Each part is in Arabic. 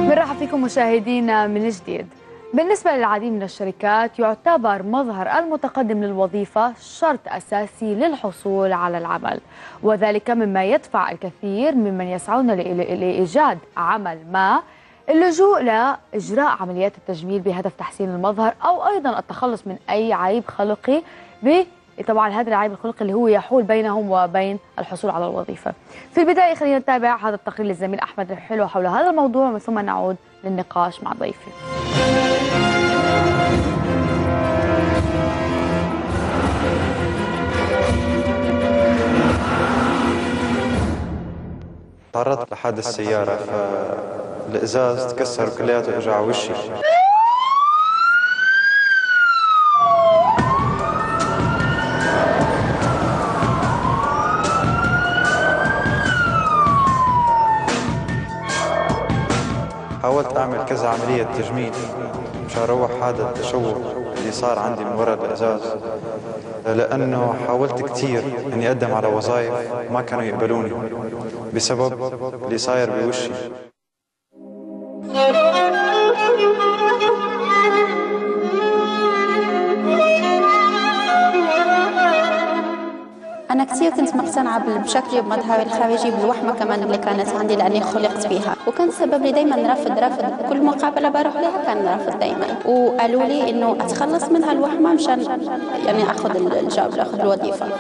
مرحبا فيكم مشاهدينا من جديد. بالنسبة للعديد من الشركات يعتبر مظهر المتقدم للوظيفة شرط أساسي للحصول على العمل، وذلك مما يدفع الكثير ممن يسعون لإيجاد عمل ما اللجوء لإجراء عمليات التجميل بهدف تحسين المظهر أو أيضا التخلص من أي عيب خلقي طبعا هذا العيب الخلقي اللي هو يحول بينهم وبين الحصول على الوظيفة. في البداية خلينا نتابع هذا التقرير للزميل أحمد الحلو حول هذا الموضوع ومن ثم نعود للنقاش مع ضيفي. تعرضت لحادث سيارة فالإزاز تكسر كلياته وإجا على وشي. حاولت أعمل كذا عملية تجميل مشان أروح هذا التشوه اللي صار عندي من وراء الإزاز، لأنه حاولت كثير إني أقدم على وظائف ما كانوا يقبلوني بسبب اللي صاير بوشي. أنا كثير كنت مقتنعة بشكلي وبمظهري الخارجي بالوحمة كمان اللي كانت عندي لأني خلقت فيها، وكان سبب لي دايما رفض كل مقابلة بروح لها كان رفض دايما، وقالوا لي إنه أتخلص من هالوحمة مشان يعني أخذ الجوب أخذ الوظيفة.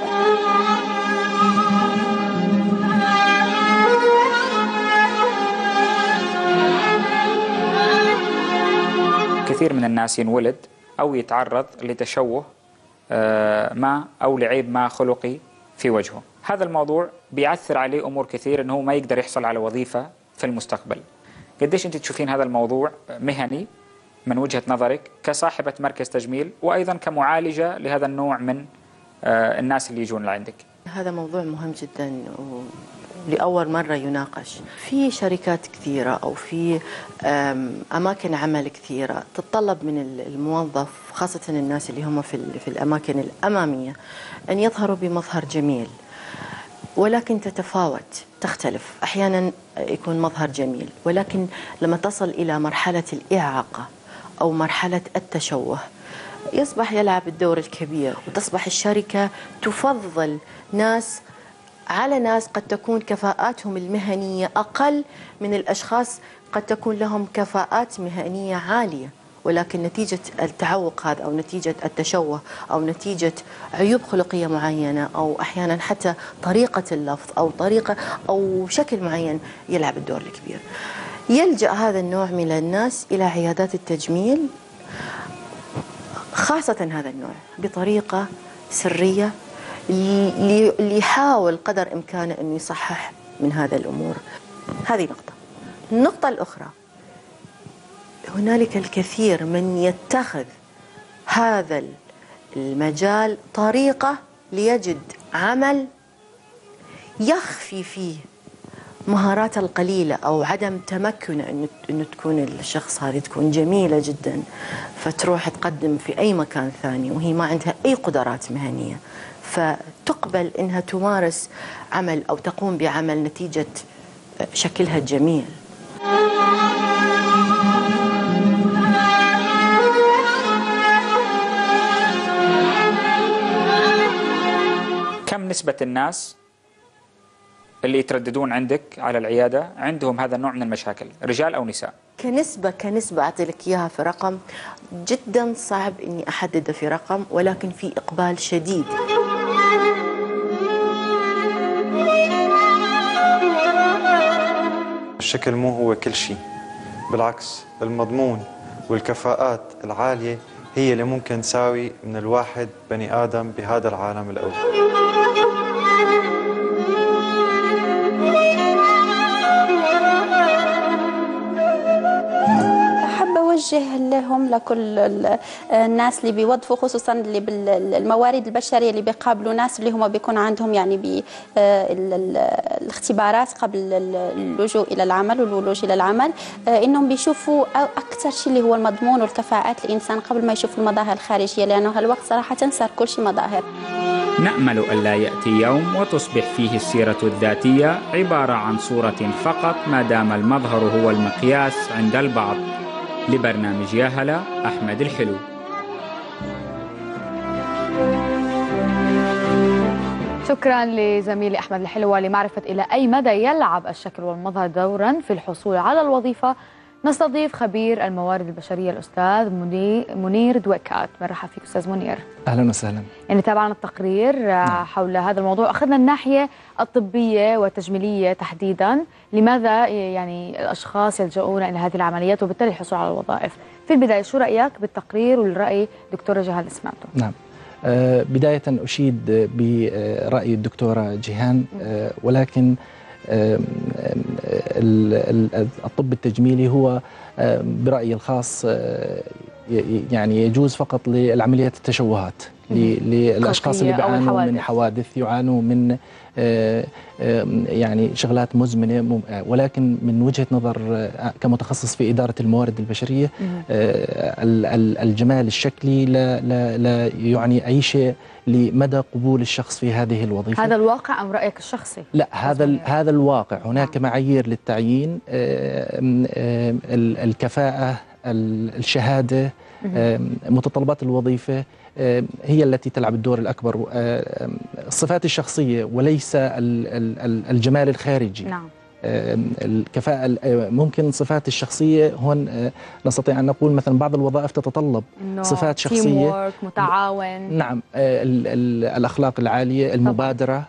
كثير من الناس ينولد أو يتعرض لتشوه ما أو لعيب ما خلقي في وجهه. هذا الموضوع بيعثر عليه أمور كثير إنه ما يقدر يحصل على وظيفة في المستقبل. قديش أنت تشوفين هذا الموضوع مهني من وجهة نظرك كصاحبة مركز تجميل وأيضا كمعالجة لهذا النوع من الناس اللي يجون لعندك؟ هذا موضوع مهم جدا ولأول مرة يناقش في شركات كثيرة أو في أماكن عمل كثيرة تتطلب من الموظف خاصة الناس اللي هم في الأماكن الأمامية أن يظهروا بمظهر جميل، ولكن تتفاوت تختلف. أحيانا يكون مظهر جميل ولكن لما تصل إلى مرحلة الإعاقة أو مرحلة التشوه يصبح يلعب الدور الكبير، وتصبح الشركة تفضل ناس على ناس قد تكون كفاءاتهم المهنية أقل من الأشخاص قد تكون لهم كفاءات مهنية عالية، ولكن نتيجة التعوق هذا أو نتيجة التشوه أو نتيجة عيوب خلقية معينة أو أحيانا حتى طريقة اللفظ أو طريقة أو شكل معين يلعب الدور الكبير. يلجأ هذا النوع من الناس إلى عيادات التجميل خاصة هذا النوع بطريقة سرية اللي يحاول قدر إمكانه أن يصحح من هذا الأمور. هذه نقطة. النقطة الأخرى، هنالك الكثير من يتخذ هذا المجال طريقة ليجد عمل يخفي فيه مهاراته القليلة أو عدم تمكنه أنه تكون الشخص هذه تكون جميلة جدا فتروح تقدم في أي مكان ثاني وهي ما عندها أي قدرات مهنية، فتقبل أنها تمارس عمل أو تقوم بعمل نتيجة شكلها الجميل. كم نسبة الناس اللي يترددون عندك على العيادة عندهم هذا النوع من المشاكل، رجال أو نساء؟ كنسبة أعطي لك إياها في رقم جدا صعب إني أحدده في رقم، ولكن في إقبال شديد. الشكل مو هو كل شيء، بالعكس المضمون والكفاءات العالية هي اللي ممكن تساوي من الواحد بني آدم بهذا العالم الأول. أوجه لهم لكل الناس اللي بيوظفوا خصوصا اللي بالموارد البشريه اللي بيقابلوا ناس اللي هم بيكون عندهم يعني الاختبارات قبل اللجوء الى العمل والولوج الى العمل، انهم بيشوفوا اكثر شيء اللي هو المضمون والكفاءات الانسان قبل ما يشوفوا المظاهر الخارجيه، لانه هالوقت صراحه صار كل شيء مظاهر. نأمل ألا يأتي يوم وتصبح فيه السيرة الذاتية عبارة عن صورة فقط ما دام المظهر هو المقياس عند البعض. لبرنامج يا هلا، أحمد الحلو. شكرا لزميلي أحمد الحلو. لمعرفة إلى أي مدى يلعب الشكل والمظهر دورا في الحصول على الوظيفة، نستضيف خبير الموارد البشرية الأستاذ منير دويكات. مرحبا فيك أستاذ منير. أهلا وسهلا. يعني تابعنا التقرير حول هذا الموضوع، أخذنا الناحية الطبية والتجميلية تحديدا، لماذا يعني الأشخاص يلجؤون إلى هذه العمليات وبالتالي الحصول على الوظائف. في البداية شو رأيك بالتقرير والرأي دكتورة جيهان سمعته؟ نعم، بداية أشيد برأي الدكتورة جيهان، ولكن الطب التجميلي هو برأيي الخاص يعني يجوز فقط للعمليات التشوهات للأشخاص اللي بيعانوا من حوادث، يعانوا من يعني شغلات مزمنة. ولكن من وجهة نظر كمتخصص في إدارة الموارد البشرية، الجمال الشكلي لا يعني أي شيء لمدى قبول الشخص في هذه الوظيفة. هذا الواقع أم رأيك الشخصي؟ لا، هذا الواقع. هناك معايير للتعيين، الكفاءة، الشهادة، متطلبات الوظيفة هي التي تلعب الدور الأكبر. الصفات الشخصية وليس الجمال الخارجي. نعم. الكفاءة ممكن صفات الشخصية هون نستطيع أن نقول مثلا بعض الوظائف تتطلب صفات شخصية، متعاون. نعم، الأخلاق العالية، المبادرة،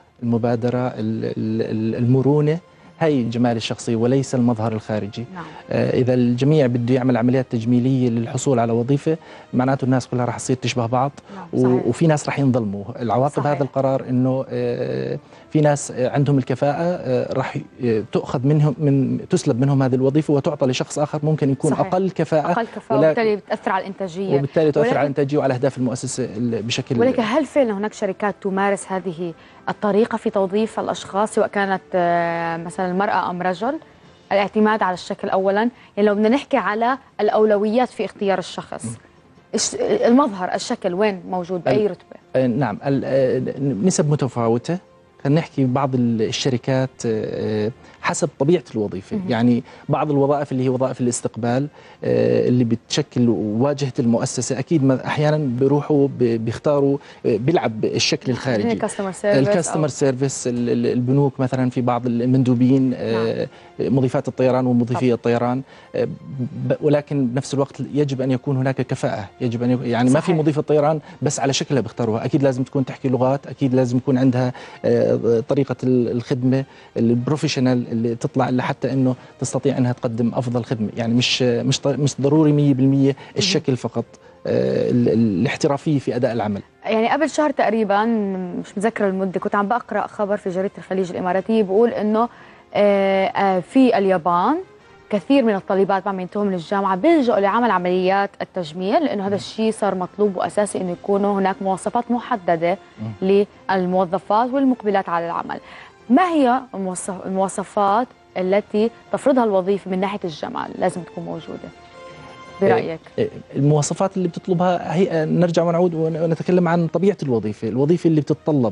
المرونة، هي جمال الشخصي وليس المظهر الخارجي. نعم. إذا الجميع بده يعمل عمليات تجميلية للحصول على وظيفة، معناته الناس كلها راح تصير تشبه بعض. نعم. وفي ناس راح ينظلموا. العواقب هذا القرار إنه في ناس عندهم الكفاءة راح تؤخذ منهم، تسلب منهم هذه الوظيفة وتعطى لشخص آخر ممكن يكون أقل كفاءة، وبالتالي بتأثر على الإنتاجية، وبالتالي تؤثر على الإنتاجية وعلى أهداف المؤسسة بشكل. ولكن هل فعلا هناك شركات تمارس هذه الطريقة في توظيف الأشخاص، سواء كانت مثلا المرأة أم رجل؟ الاعتماد على الشكل أولا، يعني لو بدنا نحكي على الأولويات في اختيار الشخص، المظهر، الشكل وين موجود بأي رتبة؟ نعم، نسب متفاوتة. خلينا نحكي بعض الشركات حسب طبيعة الوظيفة. يعني بعض الوظائف اللي هي وظائف الاستقبال اللي بتشكل واجهة المؤسسة، أكيد أحيانا بيروحوا بيختاروا بيلعب الشكل الخارجي، الكاستمر سيرفيس، البنوك مثلا، في بعض المندوبين، مضيفات الطيران ومضيفي الطيران. ولكن بنفس الوقت يجب أن يكون هناك كفاءة، يجب أن يعني ما في مضيفة طيران بس على شكلها بيختاروها، أكيد لازم تكون تحكي لغات، أكيد لازم يكون عندها طريقة الخدمة البروفيشنال اللي تطلع لحتى انه تستطيع انها تقدم افضل خدمة. يعني مش ضروري 100% الشكل فقط، الاحترافية في اداء العمل. يعني قبل شهر تقريبا، مش متذكرة المدة، كنت عم بقرأ خبر في جريدة الخليج الإماراتية بيقول انه في اليابان كثير من الطالبات بعد ما ينتهوا من الجامعة بيلجؤوا لعمل عمليات التجميل، لأنه هذا الشيء صار مطلوب وأساسي إنه يكونوا هناك مواصفات محددة للموظفات والمقبلات على العمل. ما هي المواصفات التي تفرضها الوظيفة من ناحية الجمال لازم تكون موجودة برأيك؟ المواصفات اللي بتطلبها هي، نرجع ونعود ونتكلم عن طبيعة الوظيفة اللي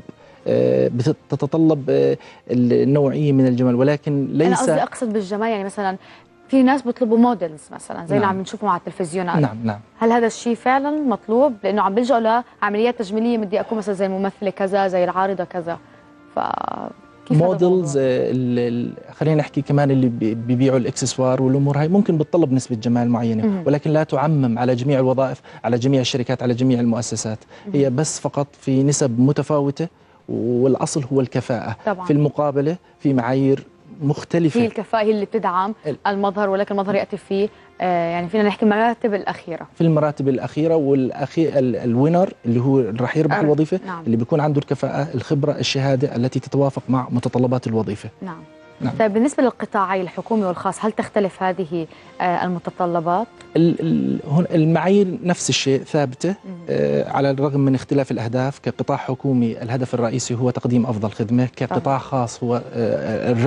بتتطلب النوعية من الجمال، ولكن ليس. أنا أقصد بالجمال يعني مثلا في ناس بيطلبوا موديلز مثلا زي اللي عم نشوفهم على التلفزيونات. نعم. هل هذا الشيء فعلا مطلوب؟ لأنه عم بيلجأوا لعمليات تجميلية، بدي أكون مثلا زي الممثلة كذا، زي العارضة كذا. موديلز، خلينا نحكي كمان اللي بيبيعوا الاكسسوار والامور هاي ممكن بتطلب نسبه جمال معينه، ولكن لا تعمم على جميع الوظائف، على جميع الشركات، على جميع المؤسسات. هي بس فقط في نسب متفاوته، والاصل هو الكفاءه. طبعا. في المقابله في معايير مختلفه. في الكفاءه هي اللي بتدعم المظهر، ولكن المظهر ياتي في يعني فينا نحكي المراتب الاخيره. في المراتب الاخيره، الوينر اللي هو راح يربح الوظيفه. نعم. اللي بيكون عنده الكفاءه، الخبره، الشهاده التي تتوافق مع متطلبات الوظيفه. نعم. طيب بالنسبه للقطاعي الحكومي والخاص، هل تختلف هذه المتطلبات؟ المعايير نفس الشيء، ثابته على الرغم من اختلاف الاهداف. كقطاع حكومي الهدف الرئيسي هو تقديم افضل خدمه، كقطاع خاص هو الربح.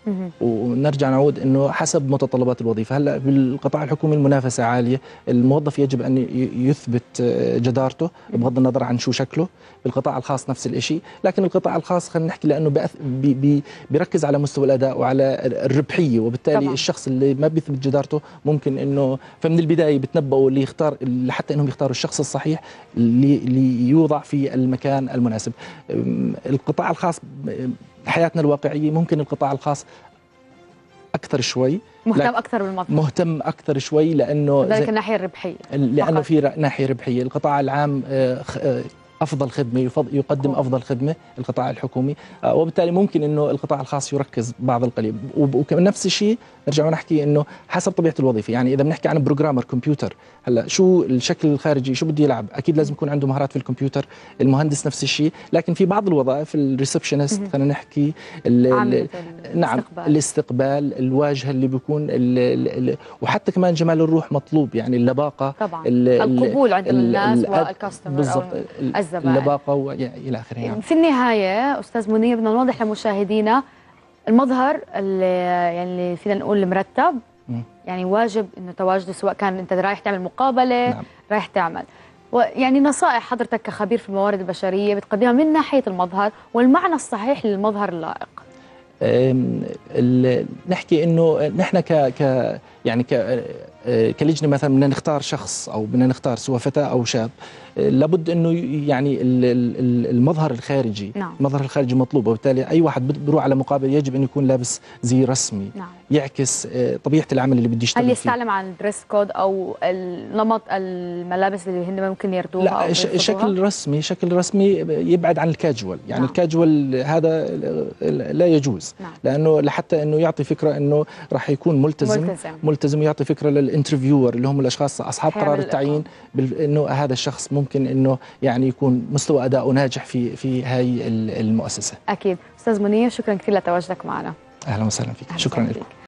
ونرجع نعود انه حسب متطلبات الوظيفه. هلا بالقطاع الحكومي المنافسه عاليه، الموظف يجب ان يثبت جدارته بغض النظر عن شو شكله. بالقطاع الخاص نفس الشيء، لكن القطاع الخاص خلينا نحكي لانه بيركز على مستوى الاداء وعلى الربحيه، وبالتالي طبعا الشخص اللي ما بيثبت جدارته ممكن انه فمن البدايه بتنبؤوا اللي يختار لحتى انهم يختاروا الشخص الصحيح اللي يوضع في المكان المناسب. القطاع الخاص حياتنا الواقعيه ممكن القطاع الخاص اكثر شوي، مهتم اكثر بالمظهر، مهتم اكثر شوي لانه ذلك الناحيه الربحيه، لانه في ناحيه ربحيه. القطاع العام افضل خدمه، يقدم افضل خدمه القطاع الحكومي، وبالتالي ممكن انه القطاع الخاص يركز بعض القليل. ونفس الشيء نرجع نحكي انه حسب طبيعه الوظيفه. يعني اذا بنحكي عن بروجرامر كمبيوتر، هلا شو الشكل الخارجي شو بده يلعب، اكيد لازم يكون عنده مهارات في الكمبيوتر. المهندس نفس الشيء، لكن في بعض الوظائف الريسبشنست خلينا نحكي نعم الاستقبال، الواجهه اللي بيكون وحتى كمان جمال الروح مطلوب، يعني اللباقه طبعا، القبول عند الناس والكاستمر بالضبط، الزبائن اللباقه والى اخره. يعني في النهايه استاذ منير بدنا نوضح لمشاهدينا المظهر اللي فينا نقول المرتب، يعني واجب انه تواجده، سواء كان انت رايح تعمل مقابله، نعم، رايح تعمل، ويعني نصائح حضرتك كخبير في الموارد البشريه بتقدمها من ناحيه المظهر والمعنى الصحيح للمظهر اللائق. نحكي انه نحن يعني كلجنه مثلا بدنا نختار شخص او بدنا نختار سواء فتاه او شاب، لابد انه يعني المظهر الخارجي، نعم، المظهر الخارجي مطلوب، وبالتالي اي واحد بيروح على مقابله يجب ان يكون لابس زي رسمي، نعم، يعكس طبيعه العمل اللي بده يشتغل فيه. هل يستعلم عن الدريس كود او نمط الملابس اللي هن ممكن يرضوها؟ لا، شكل رسمي يبعد عن الكاجوال، يعني نعم، الكاجوال هذا لا يجوز، نعم، لانه لحتى انه يعطي فكره انه راح يكون ملتزم ويعطي فكره للانترفيور اللي هم الاشخاص اصحاب قرار التعيين انه هذا الشخص ممكن انه يعني يكون مستوى اداؤه ناجح في هاي المؤسسه. اكيد. استاذ منير، شكرا كثير لتواجدك معنا. اهلا وسهلا فيك. شكرا لكم.